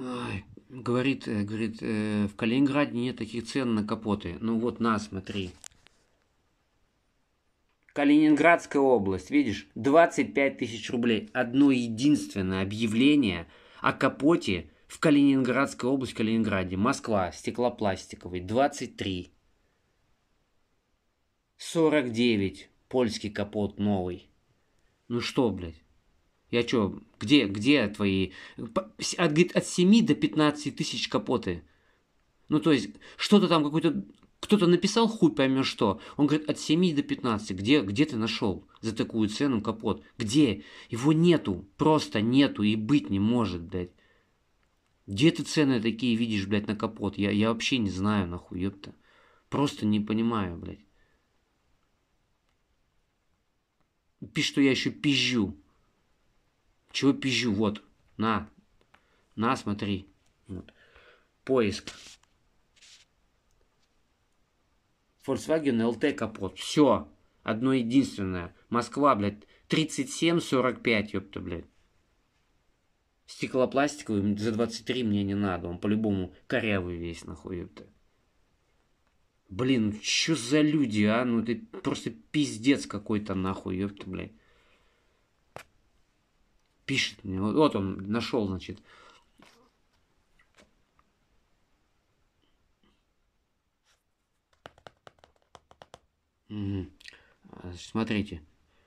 Ай, говорит, в Калининграде нет таких цен на капоты. Ну вот на, смотри. Калининградская область, видишь, 25 тысяч рублей. Одно единственное объявление о капоте в Калининградской области, в Калининграде. Москва, стеклопластиковый, 23. 49, польский капот новый. Ну что, блядь? Я чё, где твои... Говорит, от 7 до 15 тысяч капоты. Ну, то есть, что-то там какой-то... Кто-то написал хуй поймешь что. Он говорит, от 7 до 15. Где ты нашел за такую цену капот? Где? Его нету. Просто нету и быть не может, блядь. Где ты цены такие видишь, блядь, на капот? Я вообще не знаю, нахуй, ёпта. Просто не понимаю, блядь. Пишет, что я еще пизжу. Чего пизжу? Вот. На, смотри. Вот. Поиск. Volkswagen LT капот. Все. Одно единственное. Москва, блядь. 37-45, ёпта, блядь. Стеклопластиковый за 23 мне не надо. Он по-любому корявый весь, нахуй, ёпта. Блин, что за люди, а? Ну ты просто пиздец какой-то, нахуй, ёпта, блядь. Пишет мне. Вот он нашел, значит. Смотрите.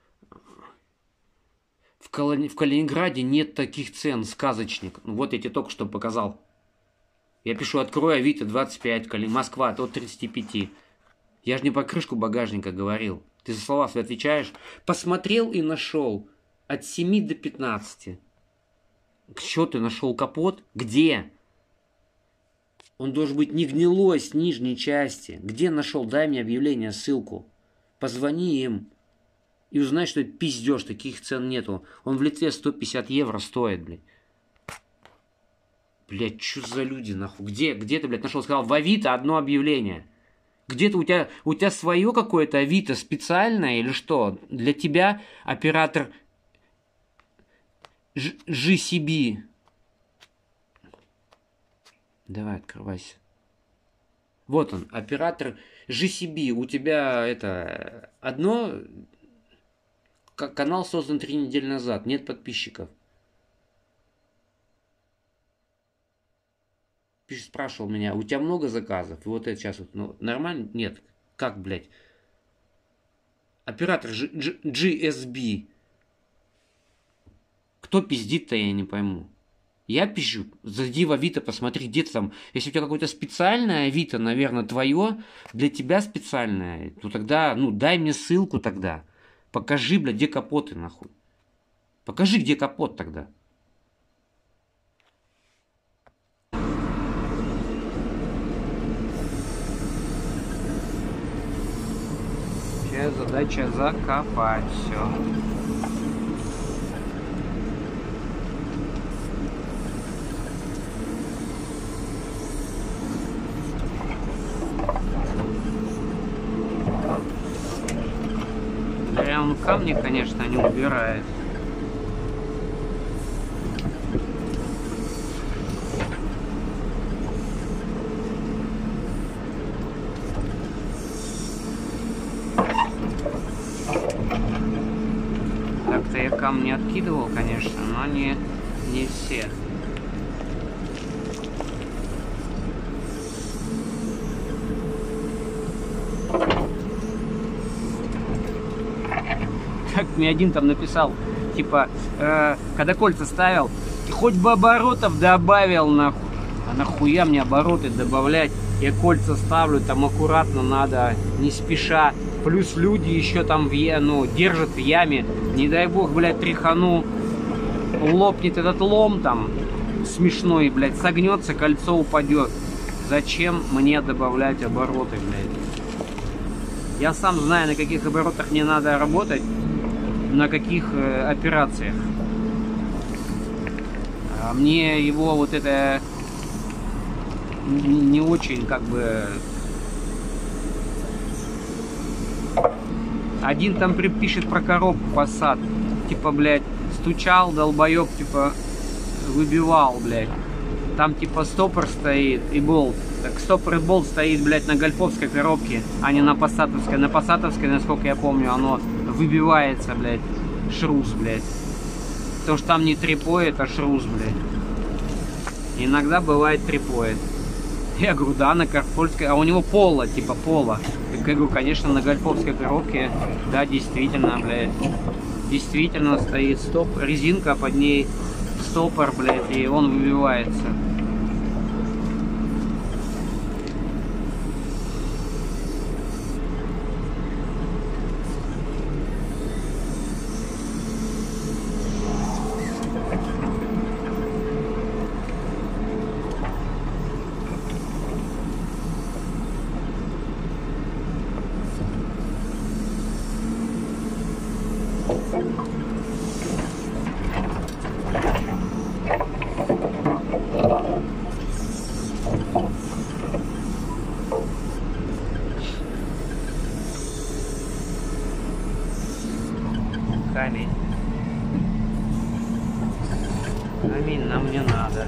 В Калининграде нет таких цен, сказочник. Ну, вот я тебе только что показал. Я пишу, открой Авито 25, Москва от 35. Я же не по крышку багажника говорил. Ты за слова свои отвечаешь. Посмотрел и нашел. От 7 до 15. Что ты нашел капот? Где? Он должен быть не гнилой с нижней части. Где нашел? Дай мне объявление, ссылку. Позвони им. И узнай, что это пиздеж, таких цен нету. Он в Литве 150 евро стоит, блядь. Блядь, что за люди, нахуй? Где ты, блядь, нашел? Сказал, в Авито одно объявление. Где-то у тебя свое какое-то Авито специальное или что? Для тебя оператор GCB. Давай, открывайся. Вот он, оператор GCB. У тебя это одно... Канал создан 3 недели назад. Нет подписчиков. Пишет, спрашивал меня, у тебя много заказов? И вот это сейчас вот, ну, нормально? Нет. Как, блядь? Оператор GSB. Кто пиздит-то, я не пойму. Я пизжу. Зайди в Авито, посмотри, где ты там. Если у тебя какое-то специальное Авито, наверное, твое, для тебя специальное, то тогда, ну, дай мне ссылку тогда. Покажи, блядь, где капоты, нахуй. Покажи, где капот тогда. Сейчас задача закопать все. Да, он камни, конечно, не убирает. Так-то я камни откидывал, конечно, но не все. Как мне один там написал, типа, когда кольца ставил, хоть бы оборотов добавил, нахуй. А нахуя мне обороты добавлять? Я кольца ставлю, там аккуратно надо, не спеша. Плюс люди еще там держат в яме. Не дай бог, блядь, тряхану, лопнет этот лом там смешной, блядь, согнется, кольцо упадет. Зачем мне добавлять обороты, блядь? Я сам знаю, на каких оборотах мне надо работать, на каких операциях. А мне его вот это не очень как бы... Один там пишет про коробку Passat. Типа, блядь, стучал, долбоеб, типа, выбивал, блядь. Там типа стопор стоит и болт. Так стопор и болт стоит, блядь, на гольфовской коробке, а не на пассатовской. На пассатовской, насколько я помню, оно выбивается, блядь, шрус, блядь. Потому что там не трипоид, а шрус, блядь. Иногда бывает трипоид. Я говорю, да, на гольфовской, а у него поло, типа поло. Я говорю, конечно, на гольфовской коробке, да, действительно, блядь. Действительно стоит стоп, резинка под ней, стопор, блядь, и он выбивается. Камень. Камень нам не надо.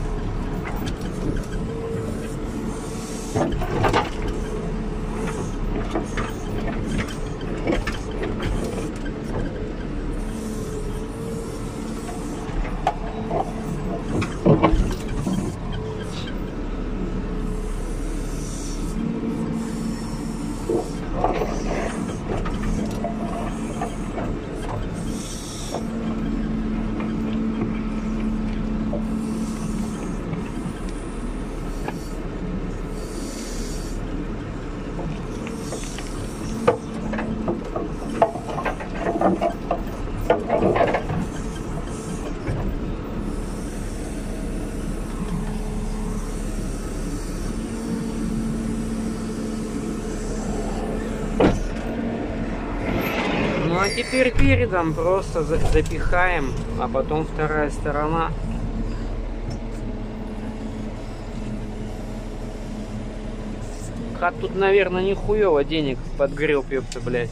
Ну а теперь передом просто запихаем, а потом вторая сторона. Хат тут, наверное, нихуево денег подгреб, ёпта, блядь.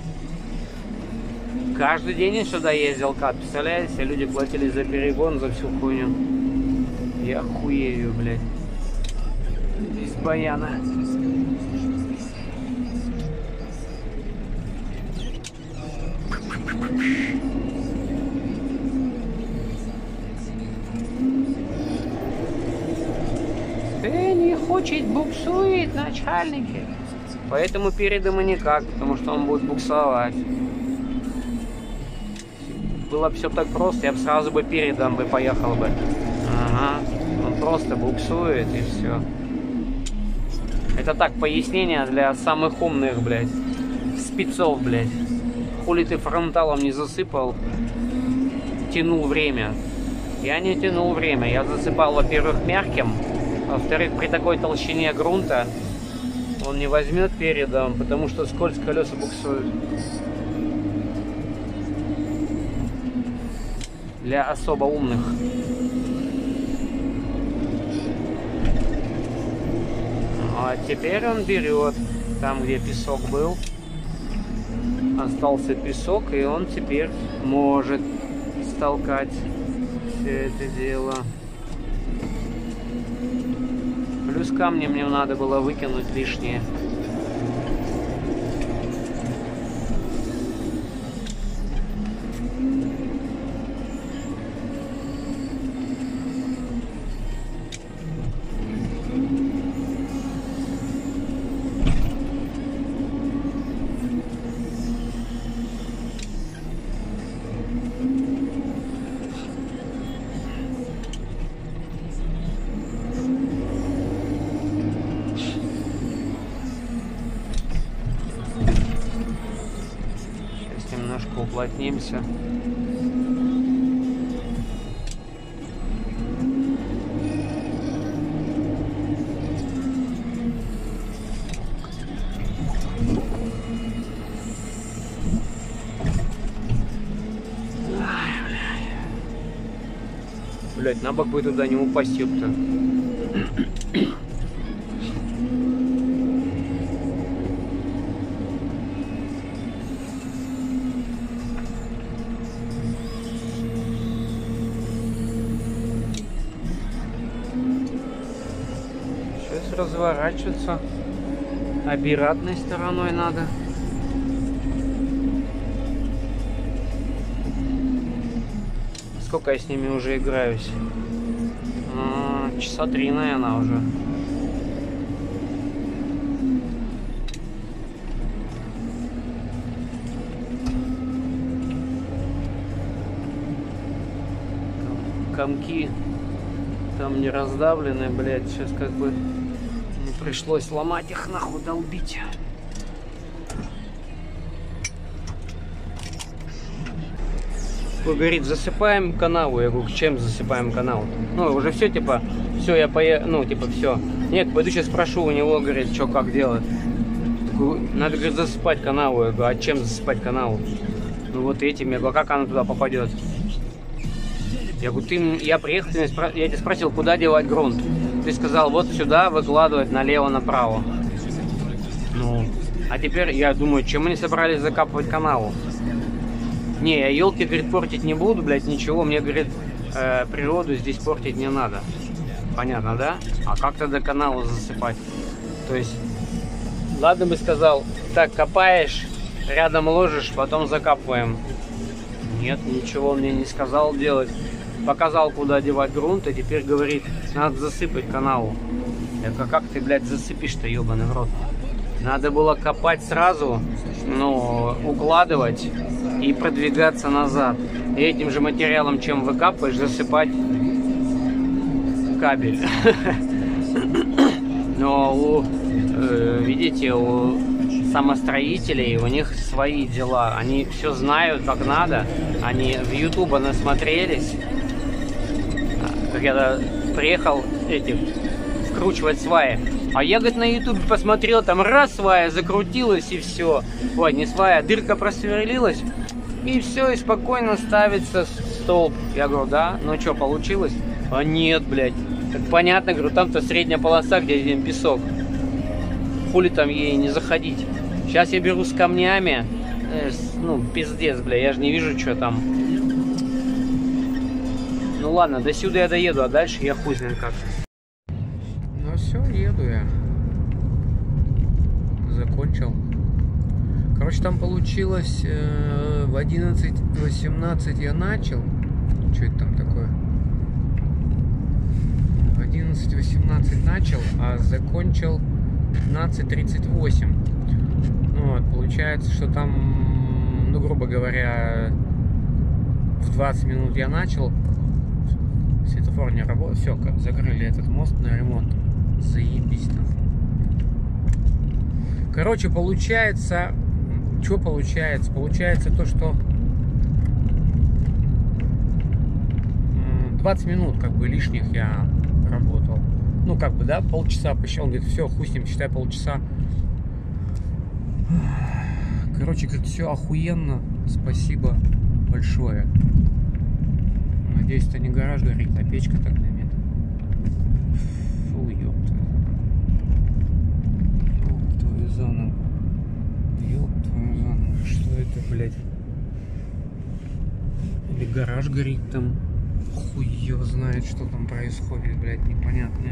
Каждый день я сюда ездил, Кат, представляете? Люди платили за перегон, за всю хуйню. Я хуею, блядь. Из баяна. Не хочет, буксует, начальники. Поэтому передом и никак, потому что он будет буксовать. Было бы все так просто, я бы сразу бы передом бы поехал бы. Ага, он просто буксует и все. Это так, пояснение для самых умных, блядь, спецов, блядь. Хули ты фронталом не засыпал, тянул время. Я не тянул время, я засыпал, во-первых, мягким, во-вторых, при такой толщине грунта он не возьмет передом, потому что скользь колеса буксуют. Для особо умных. А теперь он берет там, где песок был. Остался песок, и он теперь может столкать все это дело. Плюс камни мне надо было выкинуть лишнее. Уплотнимся. Блять, на бок бы туда не упасть, ёпта. разворачиваться. Обратной стороной надо. Сколько я с ними уже играюсь? Часа 3, наверное, уже. Комки там не раздавлены, блядь. Сейчас как бы пришлось ломать их, нахуй долбить. Говорит, засыпаем канаву. Я говорю, чем засыпаем канаву? Ну, уже все, типа, все, я поеду, ну, типа, все. Нет, пойду сейчас спрошу у него, говорит, что, как делать. Надо, говорит, засыпать канаву. Я говорю, а чем засыпать канаву? Ну, вот этим. Я говорю, а как она туда попадет? Я говорю, я приехал, я тебя спросил, куда девать грунт. Ты сказал, вот сюда выкладывать налево-направо. Ну, а теперь я думаю, чем они собрались закапывать канаву? Не, я елки, говорит, портить не буду, блядь, ничего. Мне, говорит, природу здесь портить не надо. Понятно, да? А как тогда канаву засыпать? То есть, ладно бы сказал, так, копаешь, рядом ложишь, потом закапываем. Нет, ничего он мне не сказал делать. Показал, куда девать грунт, и теперь говорит, надо засыпать канаву. Я говорю, как ты, блядь, засыпишь-то, ебаный в рот? Надо было копать сразу, ну, укладывать и продвигаться назад. И этим же материалом, чем выкапываешь, засыпать кабель. Но видите, у самостроителей, у них свои дела. Они все знают, как надо. Они в YouTube насмотрелись. Как я приехал вкручивать сваи. А я, говорит, на YouTube посмотрел, там раз свая закрутилась и все. Ой, не свая, дырка просверлилась. И все, и спокойно ставится столб. Я говорю, да? Ну что, получилось? А нет, блядь. Так понятно, говорю, там-то средняя полоса, где один песок. Хули там ей не заходить. Сейчас я беру с камнями. Ну, пиздец, бля, я же не вижу, что там. Ну ладно, до сюда я доеду, а дальше я хуй знает как. Ну все, еду я. Закончил. Короче, там получилось в 11:18 я начал. Что это там такое? В 11:18 начал, а закончил 15:38. Вот, получается, что там, ну, грубо говоря, в 20 минут я начал. Светофор не работает. Все, закрыли этот мост на ремонт. Заебись нахуй. Короче, получается... Что получается? Получается то, что 20 минут как бы лишних я работал. Ну, как бы, да, полчаса посчитал. Он говорит, все, хуй с ним, считай полчаса. Короче, говорит, все охуенно. Спасибо большое. Надеюсь, это не гараж горит, а печка так дымит. Фу, ёпта. Ёб твою зону. Ёб твою зону. Что это, блядь? Или гараж горит там. Хуй его знает, что там происходит, блядь, непонятно.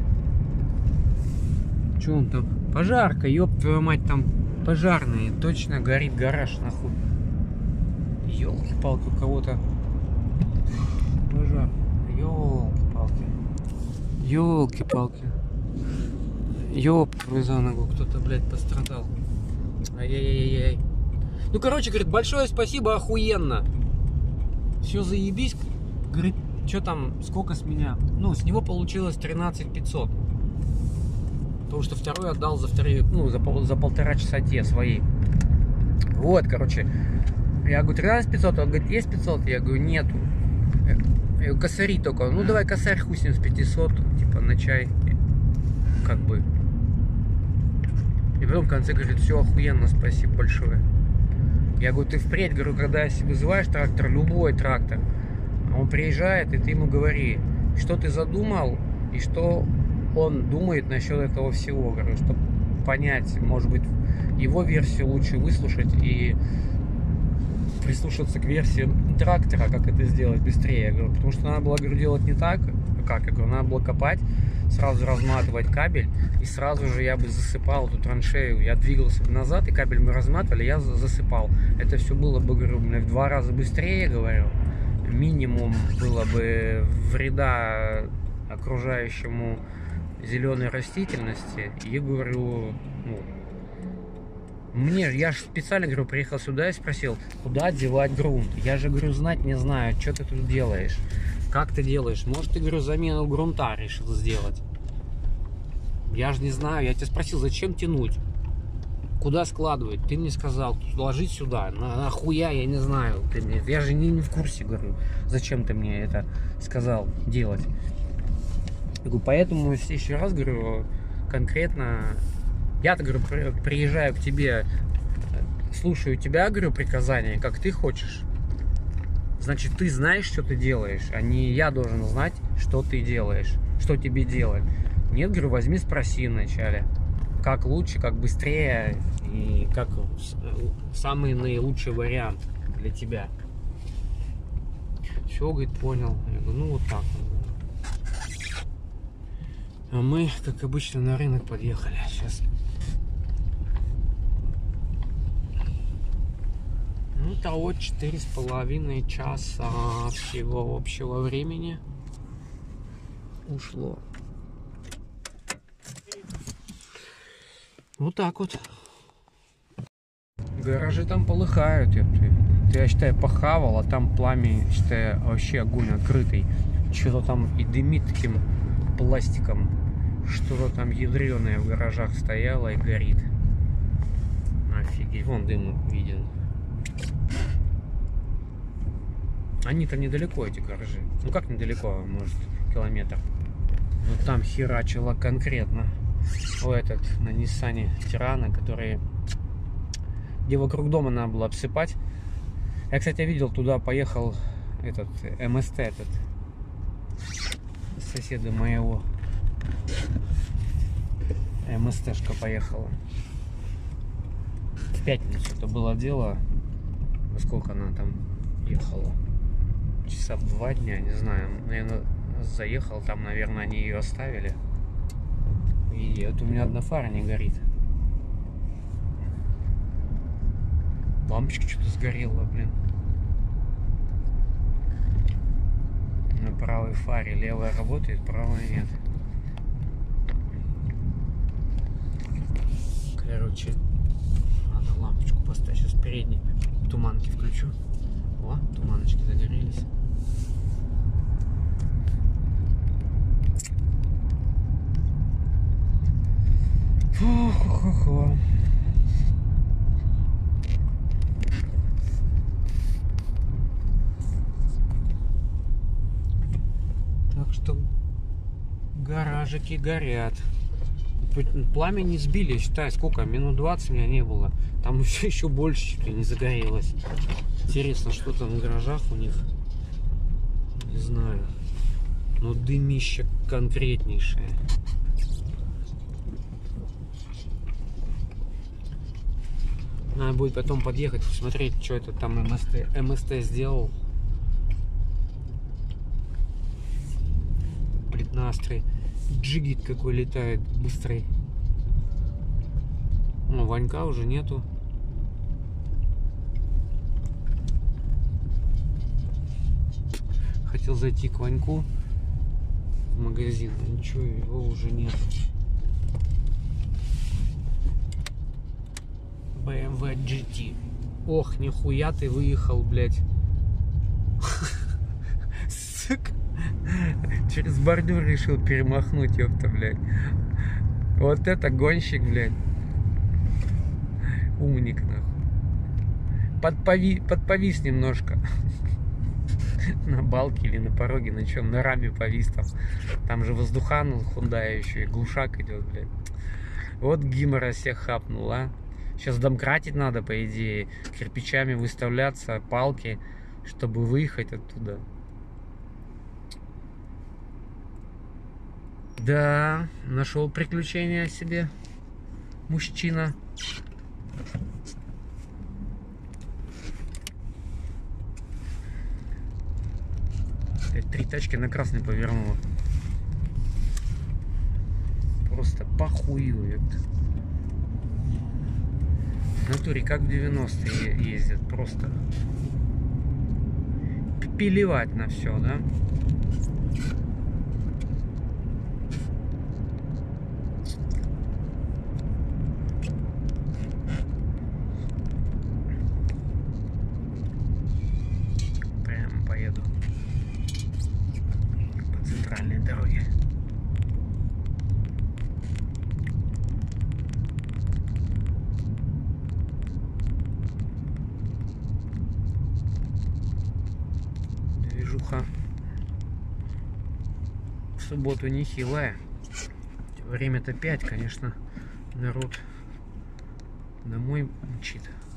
Че он там? Пожарка, ёб твою мать, там пожарные. Точно горит гараж, нахуй. Ёлки-палки, у кого-то пожар. Ёлки-палки. Ёлки-палки. Ёб твою за ногу, кто-то, блядь, пострадал. Ай-яй-яй-яй. Ну, короче, говорит, большое спасибо, охуенно. Все заебись. Говорит, что там, сколько с меня? Ну, с него получилось 13 500. Потому что второй отдал за вторые, ну, за полтора часа те свои. Вот, короче. Я говорю, 13 500, он говорит, есть 500? Я говорю, нету. Я говорю, косари только. Ну, давай косарь хуй с ним с 500, типа, на чай. Как бы. И потом в конце говорит, все охуенно, спасибо большое. Я говорю, ты впредь, говорю, когда вызываешь трактор, любой трактор, он приезжает, и ты ему говори, что ты задумал, и что он думает насчет этого всего, говорю, чтобы понять, может быть, его версию лучше выслушать и прислушаться к версии трактора, как это сделать быстрее. Я говорю, потому что надо было, говорю, делать не так, как, я говорю, надо было копать, сразу разматывать кабель, и сразу же я бы засыпал эту траншею. Я двигался бы назад, и кабель мы разматывали, я засыпал. Это все было бы, говорю, в 2 раза быстрее, говорю. Минимум было бы вреда окружающему зеленой растительности. И говорю, ну, я же специально, говорю, приехал сюда и спросил, куда девать грунт. Я же, говорю, знать не знаю, что ты тут делаешь, как ты делаешь. Может, ты, говорю, замену грунта решил сделать. Я же не знаю, я тебя спросил, зачем тянуть, куда складывать. Ты мне сказал, ложить сюда. Нахуя, я не знаю. Я же не в курсе, говорю, зачем ты мне это сказал делать. Я говорю, поэтому еще раз, говорю, конкретно... Я-то, говорю, приезжаю к тебе, слушаю тебя, говорю, приказания, как ты хочешь. Значит, ты знаешь, что ты делаешь, а не я должен знать, что ты делаешь, что тебе делать. Нет, говорю, возьми, спроси вначале, как лучше, как быстрее и как самый наилучший вариант для тебя. Все, говорит, понял. Я говорю, ну вот так. А мы, как обычно, на рынок подъехали. Сейчас. Ну, того 4,5 часа всего общего времени ушло. Вот так вот. Гаражи там полыхают. Я считаю, похавал, а там пламя, считаю, вообще огонь открытый. Что-то там и дымит таким пластиком. Что-то там ядреное в гаражах стояло и горит. Офигеть, вон дым виден. Они-то недалеко, эти гаражи. Ну как недалеко, может, километр. Но там херачило конкретно. Этот, на Ниссане Тирана, где вокруг дома надо было обсыпать. Я, кстати, видел, туда поехал этот МСТ, соседа моего. МСТшка поехала. В пятницу это было дело. Во сколько она там ехала? Часа 2 дня, не знаю. Наверное, заехал, там, наверное, они ее оставили. И вот у меня одна фара не горит. Лампочка что-то сгорела, блин. На правой фаре левая работает, правая нет. Короче, надо лампочку поставить. Сейчас передние туманки включу. О, туманочки загорелись. Фу-ху-ху-ху. Так что гаражики горят. Пламя не сбили, считай, сколько? Минут 20 меня не было. Там еще больше чуть ли не загорелось. Интересно, что там в гаражах у них. Не знаю. Но дымище конкретнейшее. Надо будет потом подъехать, посмотреть, что это там МСТ сделал. Преднастрой. Джигит какой летает быстрый. Ну, Ванька уже нету. Хотел зайти к Ваньку в магазин, но ничего, его уже нет. BMW GT. Ох, нихуя ты выехал, блядь. Сука. Через бордюр решил перемахнуть, ёпта, блядь. Вот это гонщик, блядь. Умник, нахуй. Подповис немножко. На балке или на пороге, на чем? На раме повис там. Там же воздухан, Hyundai еще и глушак идет, блядь. Вот гимора всех хапнул, а. Сейчас домкратить надо, по идее. Кирпичами выставляться, палки, чтобы выехать оттуда. Да, нашел приключения себе мужчина. Три тачки на красный повернула. похуюет. В натуре как в 90-е ездят, просто пилевать на все, да? Прямо поеду по центральной дороге. Движуха в субботу нехилая. Время-то 5, конечно, народ домой мчит.